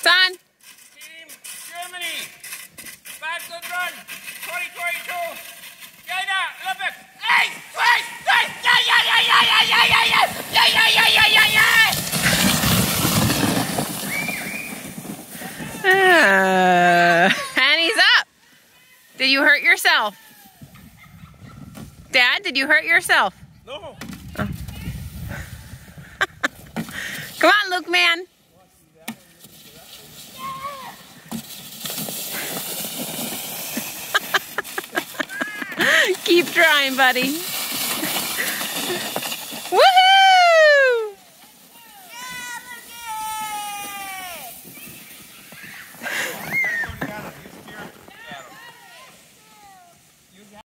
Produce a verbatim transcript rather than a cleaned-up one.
Son. Team Germany. Bobsled run. twenty twenty-two. China Olympics. Hey! Twice! Twice! Yeah, yeah, yeah, yeah, yeah, yeah, yeah, yeah! Yeah, yeah, yeah, yeah, yeah, yeah! Uh, and he's up. Did you hurt yourself? Dad, did you hurt yourself? No. Oh. Come on, Luke, man. Keep trying, buddy.